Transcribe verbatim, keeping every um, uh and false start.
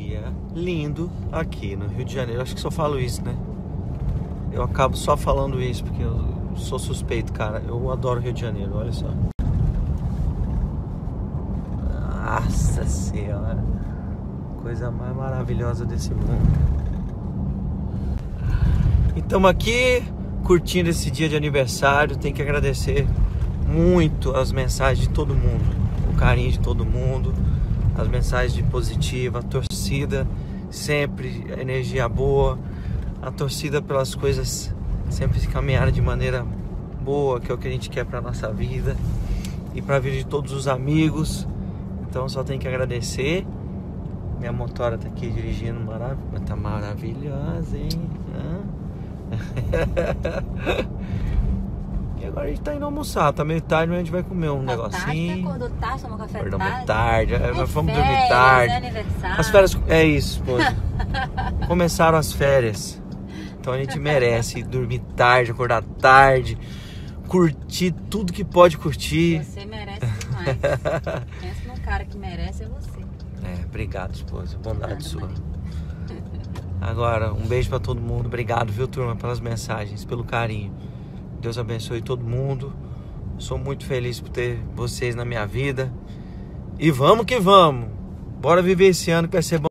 dia lindo aqui no Rio de Janeiro. Acho que só falo isso, né? Eu acabo só falando isso porque eu sou suspeito, cara. Eu adoro o Rio de Janeiro, olha só. Nossa Senhora, coisa mais maravilhosa desse mundo. E estamos aqui curtindo esse dia de aniversário. Tem que agradecer muito as mensagens de todo mundo, o carinho de todo mundo, as mensagens de positiva, a torcida sempre, a energia boa, a torcida pelas coisas sempre caminharem de maneira boa, que é o que a gente quer para nossa vida e para a vida de todos os amigos. Então só tenho que agradecer. Minha motora tá aqui dirigindo, marav tá maravilhosa, hein? E agora a gente tá indo almoçar, tá meio tarde, mas a gente vai comer um tá negocinho. Tarde, acordou tarde, tomou café Acordamos tarde. tarde, é, É vamos férias, dormir tarde. É aniversário. As férias, é isso, esposa. Começaram as férias, então a gente merece dormir tarde, acordar tarde, curtir tudo que pode curtir. Você merece demais. Pensa num cara que merece, é você. É, obrigado, esposa, bondade sua. Agora, um beijo pra todo mundo. Obrigado, viu, turma, pelas mensagens, pelo carinho. Deus abençoe todo mundo. Sou muito feliz por ter vocês na minha vida. E vamos que vamos. Bora viver esse ano que vai ser bom.